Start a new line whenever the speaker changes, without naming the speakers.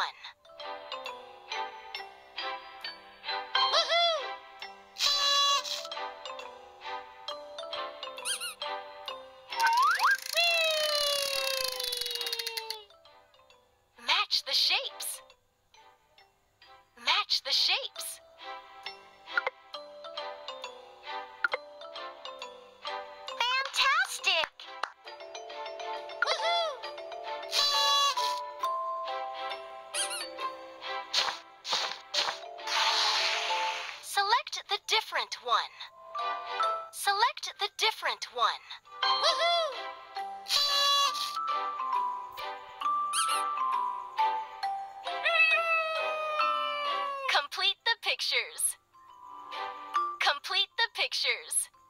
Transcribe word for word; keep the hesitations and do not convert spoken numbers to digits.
one. Woohoo! Match the shapes. Match the shapes. Fantastic! Woohoo! Select the different one. Select the different one. Woohoo! Complete the pictures. Complete the pictures.